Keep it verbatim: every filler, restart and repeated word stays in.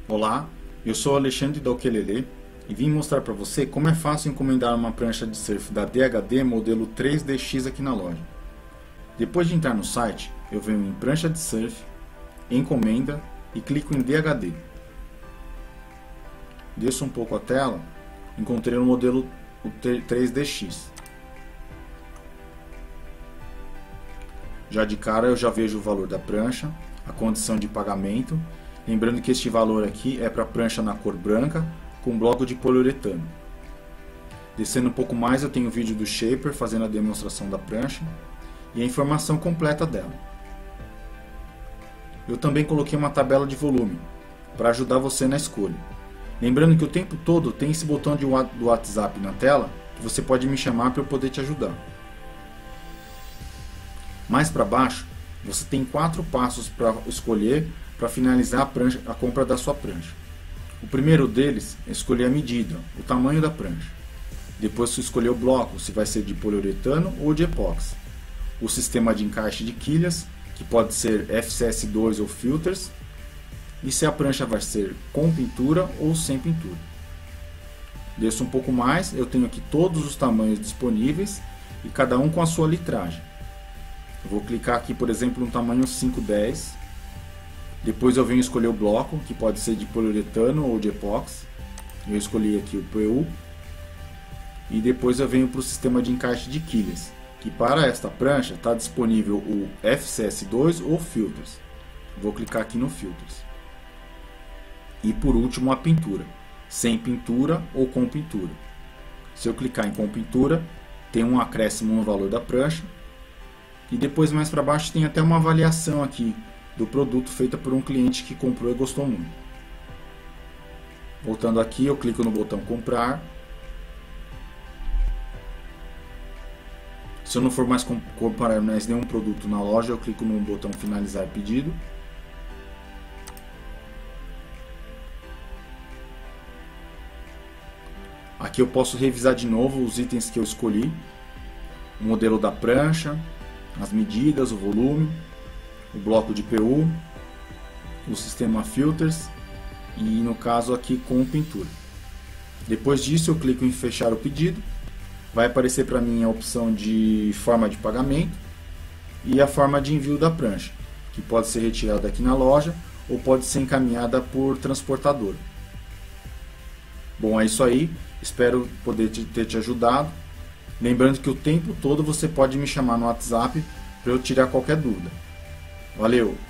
Olá, eu sou Alexandre da Ukelele e vim mostrar para você como é fácil encomendar uma prancha de surf da D H D modelo três D X aqui na loja. Depois de entrar no site, eu venho em prancha de surf, encomenda e clico em D H D. Desço um pouco a tela, encontrei o modelo o três D X. Já de cara eu já vejo o valor da prancha, a condição de pagamento. Lembrando que este valor aqui é para a prancha na cor branca com bloco de poliuretano. Descendo um pouco mais eu tenho o vídeo do Shaper fazendo a demonstração da prancha e a informação completa dela. Eu também coloquei uma tabela de volume para ajudar você na escolha. Lembrando que o tempo todo tem esse botão de, do WhatsApp na tela que você pode me chamar para eu poder te ajudar. Mais para baixo você tem quatro passos para escolher para finalizar a, prancha, a compra da sua prancha. O primeiro deles é escolher a medida, o tamanho da prancha. Depois você escolher o bloco, se vai ser de poliuretano ou de epóxi. O sistema de encaixe de quilhas, que pode ser F C S dois ou filters. E se a prancha vai ser com pintura ou sem pintura. Desço um pouco mais, eu tenho aqui todos os tamanhos disponíveis e cada um com a sua litragem. Eu vou clicar aqui, por exemplo, no tamanho cinco dez. Depois eu venho escolher o bloco, que pode ser de poliuretano ou de epóxi. Eu escolhi aqui o P U. E depois eu venho para o sistema de encaixe de quilhas, que para esta prancha está disponível o F C S dois ou Filters. Vou clicar aqui no Filters. E por último a pintura, sem pintura ou com pintura. Se eu clicar em com pintura, tem um acréscimo no valor da prancha. E depois mais para baixo tem até uma avaliação aqui do produto feita por um cliente que comprou e gostou muito. Voltando aqui, eu clico no botão comprar. Se eu não for mais comprar mais nenhum produto na loja, eu clico no botão finalizar pedido. Aqui eu posso revisar de novo os itens que eu escolhi, o modelo da prancha, as medidas, o volume, o bloco de P U, o sistema filters e no caso aqui com pintura. Depois disso eu clico em fechar o pedido, vai aparecer para mim a opção de forma de pagamento e a forma de envio da prancha, que pode ser retirada aqui na loja ou pode ser encaminhada por transportador. Bom, é isso aí, espero poder ter te ajudado. Lembrando que o tempo todo você pode me chamar no WhatsApp para eu tirar qualquer dúvida. Valeu!